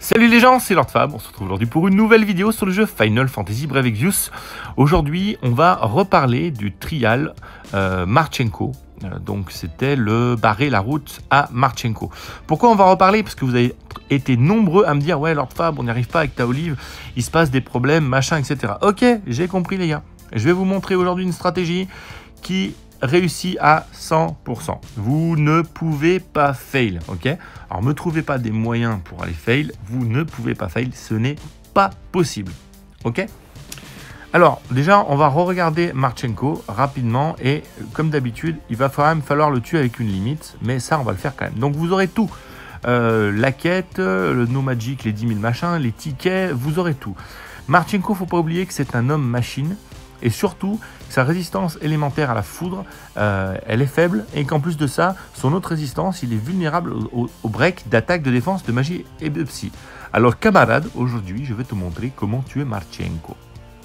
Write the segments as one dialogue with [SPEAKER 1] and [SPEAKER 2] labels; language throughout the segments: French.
[SPEAKER 1] Salut les gens, c'est Lord Fab, on se retrouve aujourd'hui pour une nouvelle vidéo sur le jeu Final Fantasy Brave Exvius. Aujourd'hui, on va reparler du trial Marchenko. Donc c'était le barrer la route à Marchenko. Pourquoi on va reparler? Parce que vous avez été nombreux à me dire « Ouais Lord Fab, on n'y arrive pas avec ta Olive, il se passe des problèmes, machin, etc. » Ok, j'ai compris les gars. Je vais vous montrer aujourd'hui une stratégie qui réussit à 100%. Vous ne pouvez pas fail, ok? Alors, me trouvez pas des moyens pour aller fail. Vous ne pouvez pas fail, ce n'est pas possible, ok? Alors, déjà, on va re-regarder Marchenko rapidement et comme d'habitude, il va quand même falloir le tuer avec une limite, mais ça, on va le faire quand même. Donc, vous aurez tout. La quête, le No Magic, les 10 000 machins, les tickets, vous aurez tout. Marchenko, faut pas oublier que c'est un homme machine. Et surtout, sa résistance élémentaire à la foudre, elle est faible. Et qu'en plus de ça, son autre résistance, il est vulnérable au break d'attaque, de défense, de magie et de psy. Alors camarade, aujourd'hui, je vais te montrer comment tuer Marchenko.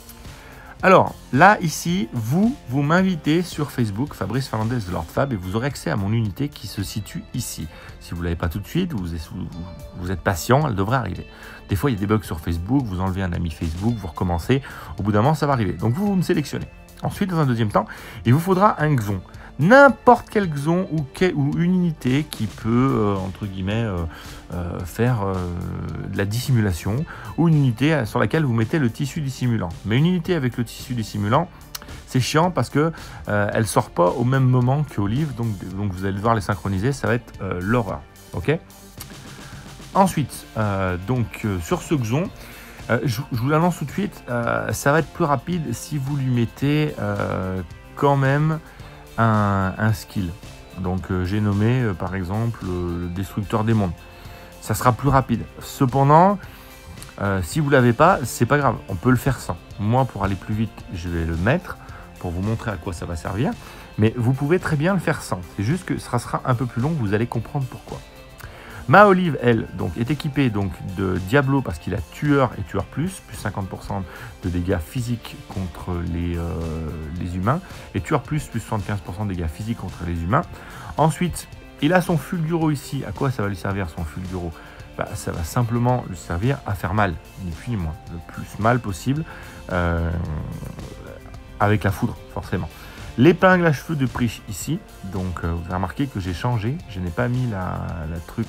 [SPEAKER 1] Alors, là, ici, vous m'invitez sur Facebook, Fabrice Fernandez de Lord Fab, et vous aurez accès à mon unité qui se situe ici. Si vous ne l'avez pas tout de suite, vous êtes patient, elle devrait arriver. Des fois, il y a des bugs sur Facebook, vous enlevez un ami Facebook, vous recommencez, au bout d'un moment, ça va arriver. Donc, vous me sélectionnez. Ensuite, dans un deuxième temps, il vous faudra un Xon. N'importe quel Xon ou une unité qui peut, entre guillemets, faire de la dissimulation, ou une unité sur laquelle vous mettez le tissu dissimulant. Mais une unité avec le tissu dissimulant, c'est chiant parce que elle sort pas au même moment que Olive, donc vous allez devoir les synchroniser, ça va être l'horreur. Ok. Ensuite, sur ce Xon, je vous l'annonce tout de suite, ça va être plus rapide si vous lui mettez quand même un skill. Donc j'ai nommé par exemple le destructeur des mondes. Ça sera plus rapide. Cependant, si vous l'avez pas, c'est pas grave, on peut le faire sans. Moi, pour aller plus vite, je vais le mettre pour vous montrer à quoi ça va servir. Mais vous pouvez très bien le faire sans. C'est juste que ça sera un peu plus long, vous allez comprendre pourquoi. Ma Olive, elle, donc, est équipée donc, de Diablo parce qu'il a tueur et tueur plus 50% de dégâts physiques contre les humains, et tueur plus 75% de dégâts physiques contre les humains. Ensuite, il a son Fulguro ici. À quoi ça va lui servir son Fulguro? Ça va simplement lui servir à faire mal, ni plus ni moins, le plus mal possible, avec la foudre, forcément. L'épingle à cheveux de Prish ici, donc vous avez remarqué que j'ai changé, je n'ai pas mis la truc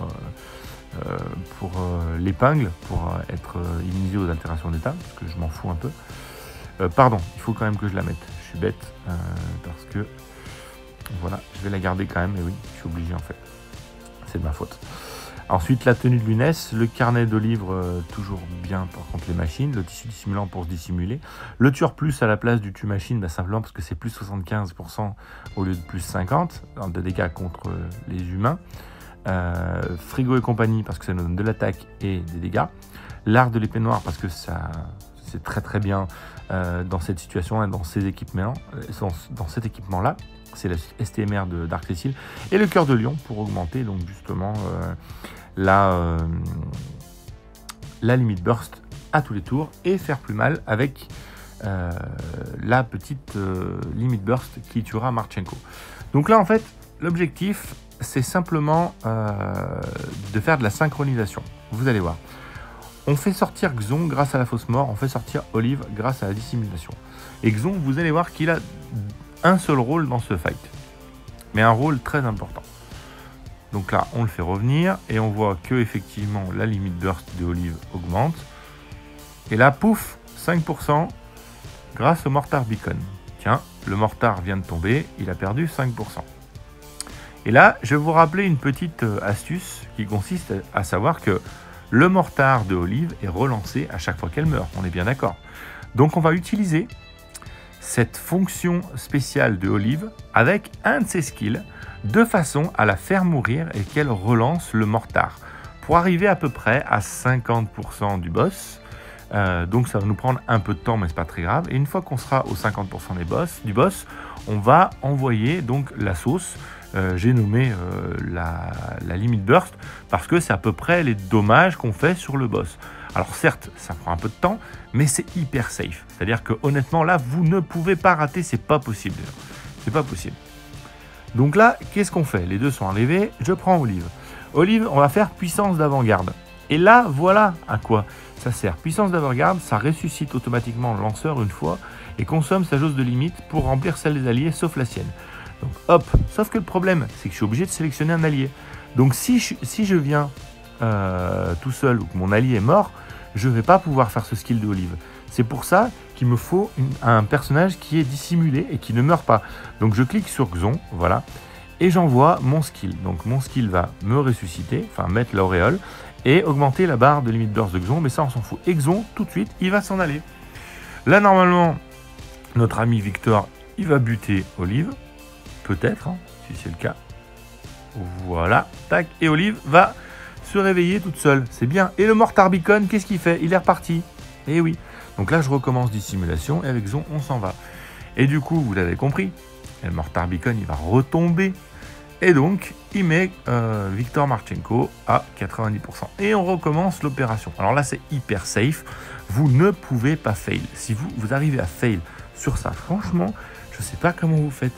[SPEAKER 1] pour l'épingle, pour être immunisé aux altérations d'état, parce que je m'en fous un peu. Pardon, il faut quand même que je la mette, je suis bête, parce que, voilà, je vais la garder quand même, mais oui, je suis obligé en fait, c'est de ma faute. Ensuite, la tenue de Lunès, le carnet de livres, toujours bien par contre les machines, le tissu dissimulant pour se dissimuler, le tueur plus à la place du tue-machine, simplement parce que c'est plus 75% au lieu de plus 50% de dégâts contre les humains, frigo et compagnie parce que ça nous donne de l'attaque et des dégâts, l'art de l'épée noire parce que ça c'est très très bien dans cette situation, dans ces équipements, dans cet équipement-là. C'est la STMR de Dark Cecil, et le cœur de lion pour augmenter donc justement la limite burst à tous les tours et faire plus mal avec la petite limite burst qui tuera Marchenko. Donc là en fait l'objectif c'est simplement de faire de la synchronisation. Vous allez voir, on fait sortir Xon grâce à la fausse mort, on fait sortir Olive grâce à la dissimulation. Et Xon, vous allez voir qu'il a un seul rôle dans ce fight, mais un rôle très important. Donc là, on le fait revenir et on voit que effectivement la limite burst de Olive augmente. Et là, pouf, 5% grâce au mortar beacon. Tiens, le mortar vient de tomber, il a perdu 5%. Et là, je vais vous rappeler une petite astuce qui consiste à savoir que le mortar de Olive est relancé à chaque fois qu'elle meurt. On est bien d'accord. Donc on va utiliser cette fonction spéciale de Olive avec un de ses skills de façon à la faire mourir et qu'elle relance le mortar pour arriver à peu près à 50% du boss. Donc ça va nous prendre un peu de temps, mais c'est pas très grave. Et une fois qu'on sera aux 50% du boss, on va envoyer donc la sauce. J'ai nommé la limite burst parce que c'est à peu près les dommages qu'on fait sur le boss. Alors certes, ça prend un peu de temps, mais c'est hyper safe. C'est-à-dire que honnêtement, là, vous ne pouvez pas rater, c'est pas possible. C'est pas possible. Donc là, qu'est-ce qu'on fait? Les deux sont arrivés, je prends Olive. Olive, on va faire puissance d'avant-garde. Et là, voilà à quoi ça sert. Puissance d'Avergarde, ça ressuscite automatiquement le lanceur une fois et consomme sa jauge de limite pour remplir celle des alliés, sauf la sienne. Donc hop, sauf que le problème, c'est que je suis obligé de sélectionner un allié. Donc si je viens tout seul ou que mon allié est mort, je ne vais pas pouvoir faire ce skill de Olive. C'est pour ça qu'il me faut un personnage qui est dissimulé et qui ne meurt pas. Donc je clique sur Xon, voilà, et j'envoie mon skill. Donc mon skill va me ressusciter, enfin mettre l'auréole, et augmenter la barre de limite burst de Xon, mais ça on s'en fout. Et Xon, tout de suite, il va s'en aller. Là normalement, notre ami Victor, il va buter Olive, peut-être, hein, si c'est le cas. Voilà, tac, et Olive va se réveiller toute seule, c'est bien. Et le Mortar Beacon, qu'est-ce qu'il fait? Il est reparti. Et oui. Donc là, je recommence dissimulation et avec Xon, on s'en va. Et du coup, vous l'avez compris, le Mortar Beacon, il va retomber. Et donc, il met Victor Marchenko à 90%. Et on recommence l'opération. Alors là, c'est hyper safe. Vous ne pouvez pas fail. Si vous arrivez à fail sur ça, franchement, je ne sais pas comment vous faites.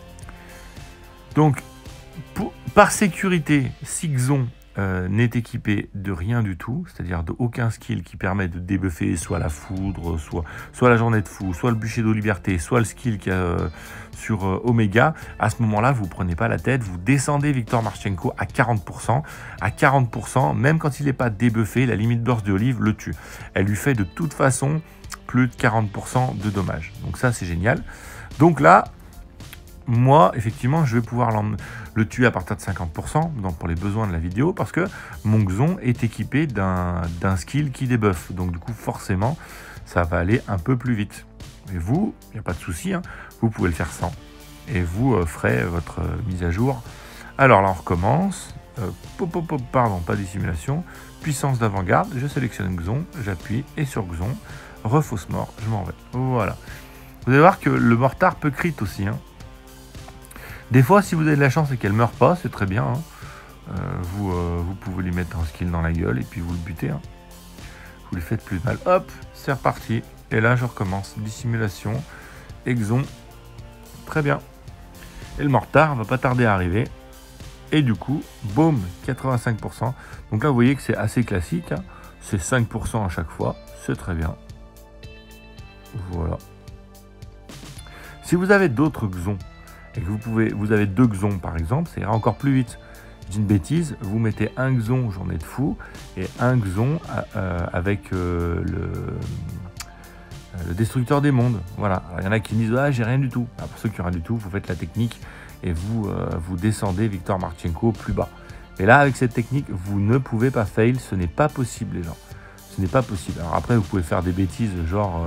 [SPEAKER 1] Donc, par sécurité, si Xon n'est équipé de rien du tout, c'est-à-dire d'aucun skill qui permet de débuffer soit la foudre, soit la journée de fou, soit le bûcher de liberté, soit le skill qu'il y a sur Omega, à ce moment-là, vous ne prenez pas la tête, vous descendez Victor Marchenko à 40%. À 40%, même quand il n'est pas débuffé, la limite burst de Olive le tue. Elle lui fait de toute façon plus de 40% de dommages. Donc ça, c'est génial. Donc là, moi, effectivement, je vais pouvoir le tuer à partir de 50%, donc pour les besoins de la vidéo, parce que mon Xon est équipé d'un skill qui débuffe. Donc du coup, forcément, ça va aller un peu plus vite. Et vous, il n'y a pas de souci, hein, vous pouvez le faire sans. Et vous ferez votre mise à jour. Alors là, on recommence. Pardon, pas dissimulation. Puissance d'avant-garde, je sélectionne Xon, j'appuie, et sur Xon, refausse mort, je m'en vais. Voilà. Vous allez voir que le mortar peut crit aussi, hein. Des fois, si vous avez de la chance et qu'elle ne meurt pas, c'est très bien. Hein. Vous pouvez lui mettre un skill dans la gueule et puis vous le butez. Hein. Vous lui faites plus de mal. Hop, c'est reparti. Et là, je recommence. Dissimulation, Exon. Très bien. Et le mortar va pas tarder à arriver. Et du coup, boum, 85%. Donc là, vous voyez que c'est assez classique. Hein. C'est 5% à chaque fois. C'est très bien. Voilà. Si vous avez d'autres Xons, et que vous avez 2 Xons par exemple, ça ira encore plus vite. Je dis une bêtise, vous mettez un Xon journée de fou et un Xon avec le destructeur des mondes. Voilà. Il y en a qui me disent ah j'ai rien du tout. Alors, pour ceux qui n'ont rien du tout, vous faites la technique et vous descendez Victor Marchenko plus bas. Et là avec cette technique, vous ne pouvez pas fail, ce n'est pas possible les gens. Ce n'est pas possible. Alors après vous pouvez faire des bêtises genre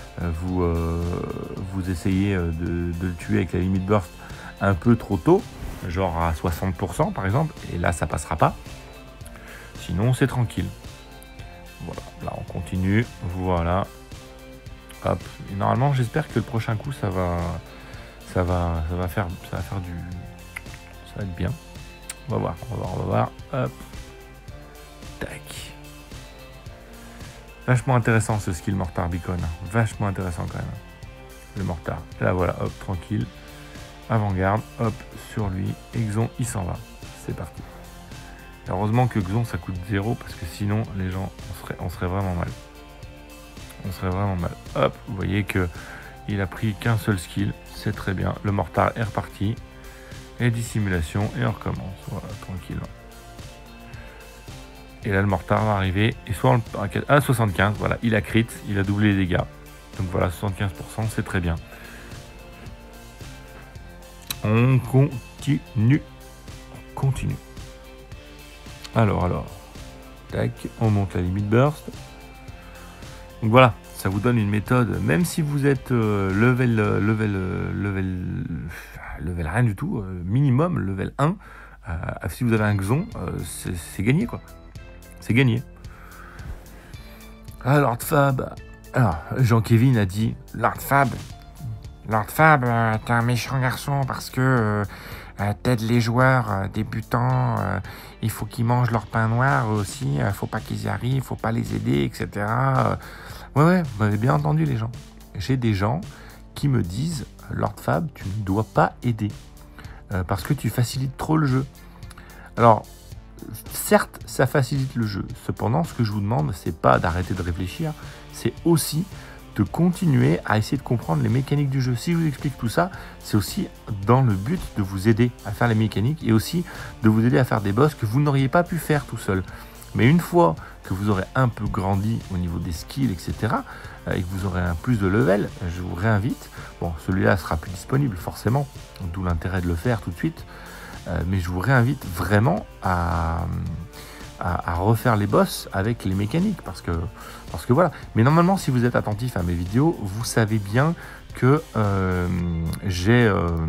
[SPEAKER 1] vous essayez de le tuer avec la limite burst un peu trop tôt, genre à 60% par exemple, et là ça passera pas. Sinon c'est tranquille. Voilà, là on continue, voilà. Hop. Et normalement j'espère que le prochain coup ça va faire du. Ça va être bien. On va voir. Hop. Tac. Vachement intéressant ce skill Mortar Beacon. Vachement intéressant quand même. Le Mortar. Et là voilà, hop, tranquille. Avant-garde, hop, sur lui. Exon, il s'en va. C'est parti. Et heureusement que Xon ça coûte 0 parce que sinon les gens, on serait vraiment mal. On serait vraiment mal. Hop, vous voyez que il a pris qu'un seul skill. C'est très bien. Le Mortar est reparti. Et dissimulation et on recommence. Voilà, tranquille. Et là, le mortar va arriver. Et soit à 75, voilà, il a crit, il a doublé les dégâts. Donc voilà, 75%, c'est très bien. On continue. Alors. Tac, on monte la limite burst. Donc voilà, ça vous donne une méthode, même si vous êtes level rien du tout, minimum, level 1, si vous avez un Xon, c'est gagné quoi. C'est gagné. Ah, Lord Fab. Alors, Jean-Kevin a dit Lord Fab, t'es un méchant garçon parce que t'aides les joueurs débutants. Il faut qu'ils mangent leur pain noir aussi. Faut pas qu'ils y arrivent, faut pas les aider, etc. Ouais, vous m'avez bien entendu, les gens. J'ai des gens qui me disent Lord Fab, tu ne dois pas aider parce que tu facilites trop le jeu. Alors, certes, ça facilite le jeu. Cependant, ce que je vous demande, c'est pas d'arrêter de réfléchir, c'est aussi de continuer à essayer de comprendre les mécaniques du jeu. Si je vous explique tout ça, c'est aussi dans le but de vous aider à faire les mécaniques et aussi de vous aider à faire des boss que vous n'auriez pas pu faire tout seul. Mais une fois que vous aurez un peu grandi au niveau des skills, etc., et que vous aurez un plus de level, je vous réinvite. Bon, celui-là sera plus disponible forcément, d'où l'intérêt de le faire tout de suite. Mais je vous réinvite vraiment à refaire les boss avec les mécaniques parce que voilà. Mais normalement, si vous êtes attentif à mes vidéos, vous savez bien que j'ai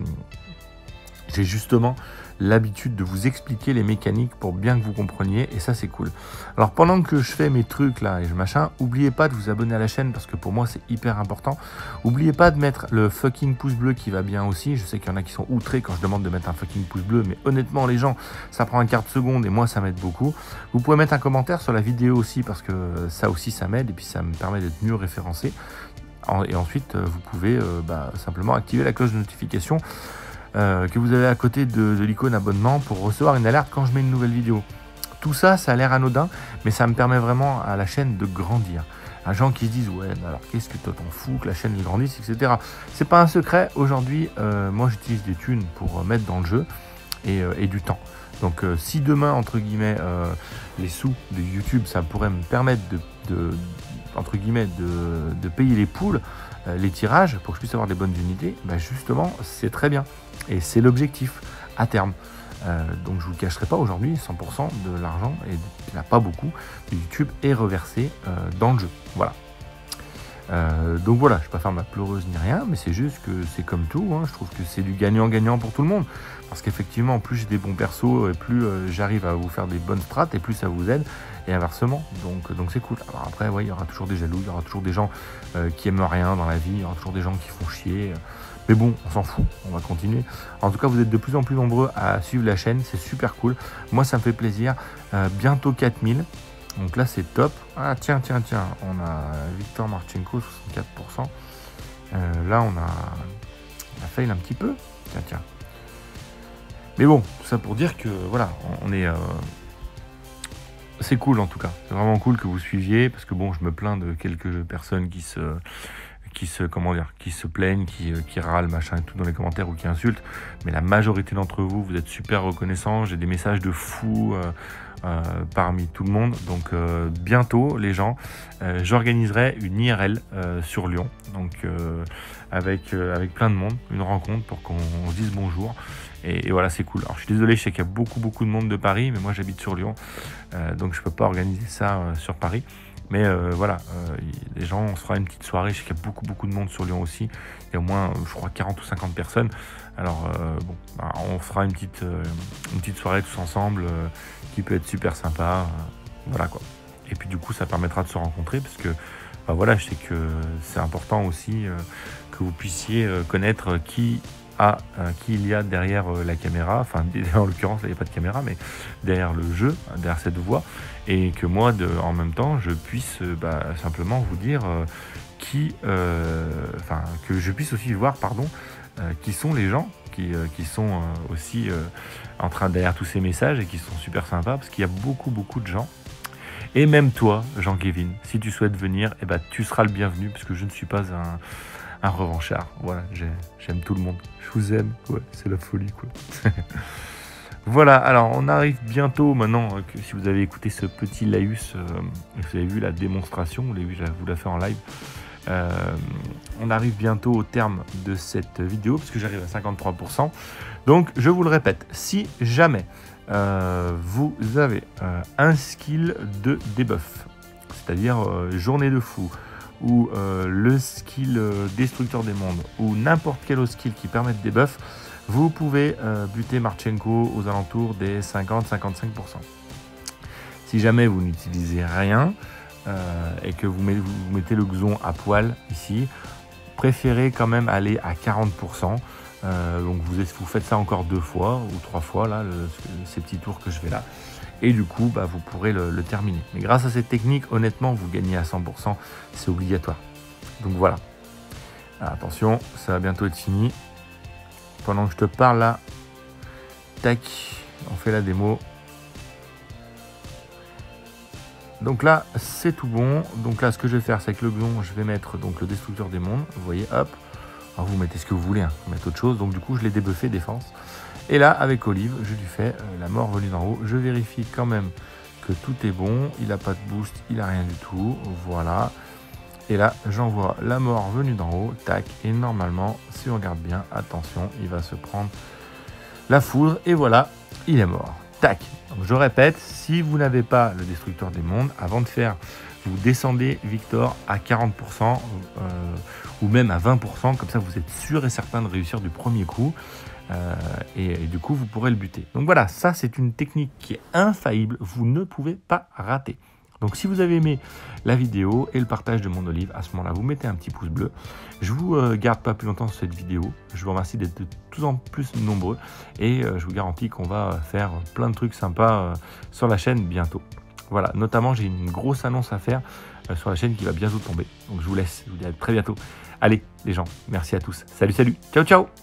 [SPEAKER 1] justement l'habitude de vous expliquer les mécaniques pour bien que vous compreniez et ça c'est cool. Alors pendant que je fais mes trucs là et oubliez pas de vous abonner à la chaîne parce que pour moi c'est hyper important. Oubliez pas de mettre le fucking pouce bleu qui va bien aussi. Je sais qu'il y en a qui sont outrés quand je demande de mettre un fucking pouce bleu, mais honnêtement les gens, ça prend un quart de seconde et moi ça m'aide beaucoup. Vous pouvez mettre un commentaire sur la vidéo aussi parce que ça aussi ça m'aide et puis ça me permet d'être mieux référencé. Et ensuite vous pouvez simplement activer la cloche de notification que vous avez à côté de l'icône abonnement pour recevoir une alerte quand je mets une nouvelle vidéo. Tout ça, ça a l'air anodin, mais ça me permet vraiment à la chaîne de grandir. À gens qui se disent, ouais, alors qu'est-ce que toi t'en fous que la chaîne grandisse, etc. C'est pas un secret, aujourd'hui, moi j'utilise des thunes pour mettre dans le jeu et du temps. Donc si demain, entre guillemets, les sous de YouTube, ça pourrait me permettre entre guillemets, de payer les poules, les tirages, pour que je puisse avoir des bonnes unités, justement, c'est très bien. Et c'est l'objectif à terme. Donc je ne vous le cacherai pas, aujourd'hui, 100% de l'argent, et il n'y en a pas beaucoup, de YouTube est reversé dans le jeu. Voilà. Donc voilà, je ne vais pas faire ma pleureuse ni rien, mais c'est juste que c'est comme tout, hein, je trouve que c'est du gagnant-gagnant pour tout le monde. Parce qu'effectivement, plus j'ai des bons persos, et plus j'arrive à vous faire des bonnes strats, et plus ça vous aide, et inversement. Donc c'est cool. Alors après, ouais, il y aura toujours des jaloux, il y aura toujours des gens qui aiment rien dans la vie, il y aura toujours des gens qui font chier. Mais bon, on s'en fout, on va continuer. En tout cas, vous êtes de plus en plus nombreux à suivre la chaîne, c'est super cool. Moi, ça me fait plaisir. Bientôt 4000. Donc là, c'est top. Ah, tiens. On a Victor Marchenko, 64%. Là, on a fail un petit peu. Tiens. Mais bon, tout ça pour dire que, voilà, on est... c'est cool, en tout cas. C'est vraiment cool que vous suiviez, parce que bon, je me plains de quelques personnes qui se plaignent, qui râlent, machin et tout dans les commentaires ou qui insultent. Mais la majorité d'entre vous, vous êtes super reconnaissants. J'ai des messages de fous parmi tout le monde. Donc bientôt, les gens, j'organiserai une IRL sur Lyon. Donc avec plein de monde, une rencontre pour qu'on se dise bonjour. Et voilà, c'est cool. Alors je suis désolé, je sais qu'il y a beaucoup de monde de Paris, mais moi j'habite sur Lyon. Donc je peux pas organiser ça sur Paris. Mais voilà, les gens, on se fera une petite soirée. Je sais qu'il y a beaucoup de monde sur Lyon aussi. Il y a au moins, je crois, 40 ou 50 personnes. Alors, on fera une petite soirée tous ensemble qui peut être super sympa. Voilà quoi. Et puis du coup, ça permettra de se rencontrer parce que, voilà, je sais que c'est important aussi que vous puissiez connaître qui il y a derrière la caméra, enfin en l'occurrence là il n'y a pas de caméra, mais derrière le jeu, derrière cette voix, et que moi en même temps je puisse simplement vous dire que je puisse aussi voir qui sont les gens qui sont aussi en train derrière tous ces messages et qui sont super sympas, parce qu'il y a beaucoup de gens. Et même toi, Jean-Kevin, si tu souhaites venir, tu seras le bienvenu, puisque je ne suis pas un revanchard. Voilà, j'aime tout le monde. Je vous aime, ouais, c'est la folie, quoi. Voilà, alors on arrive bientôt, maintenant, que si vous avez écouté ce petit laïus, vous avez vu la démonstration, vous la fait en live, on arrive bientôt au terme de cette vidéo, puisque j'arrive à 53%. Donc, je vous le répète, si jamais vous avez un skill de debuff, c'est-à-dire journée de fou, ou le skill destructeur des mondes, ou n'importe quel autre skill qui permet de debuff, vous pouvez buter Marchenko aux alentours des 50-55%. Si jamais vous n'utilisez rien et que vous mettez le Xon à poil ici, préférez quand même aller à 40%. Donc vous faites ça encore 2 fois ou 3 fois, là, ces petits tours que je fais là. Et du coup, vous pourrez le terminer. Mais grâce à cette technique, honnêtement, vous gagnez à 100%. C'est obligatoire. Donc voilà. Alors, attention, ça va bientôt être fini. Pendant que je te parle là, tac, on fait la démo. donc là c'est tout bon. Donc là ce que je vais faire c'est que le gnon, je vais mettre donc le destructeur des mondes, vous voyez, hop. Alors vous mettez ce que vous voulez, hein. Vous mettez autre chose, donc du coup je l'ai débuffé défense. Et là avec Olive, je lui fais la mort venue d'en haut. Je vérifie quand même que tout est bon, il n'a pas de boost, il n'a rien du tout, voilà. Et là j'envoie la mort venue d'en haut, tac, et normalement si on regarde bien, attention, il va se prendre la foudre, et voilà, il est mort. Tac. Donc je répète, si vous n'avez pas le destructeur des mondes, avant de faire, vous descendez Victor à 40% ou même à 20%, comme ça vous êtes sûr et certain de réussir du premier coup. Et du coup vous pourrez le buter. Donc voilà, ça c'est une technique qui est infaillible, vous ne pouvez pas rater. Donc si vous avez aimé la vidéo et le partage de mon Olive, à ce moment-là, vous mettez un petit pouce bleu. Je vous garde pas plus longtemps sur cette vidéo. Je vous remercie d'être de plus en plus nombreux. Et je vous garantis qu'on va faire plein de trucs sympas sur la chaîne bientôt. Voilà, notamment j'ai une grosse annonce à faire sur la chaîne qui va bientôt tomber. Donc je vous laisse, je vous dis à très bientôt. Allez les gens, merci à tous. Salut, salut, ciao, ciao.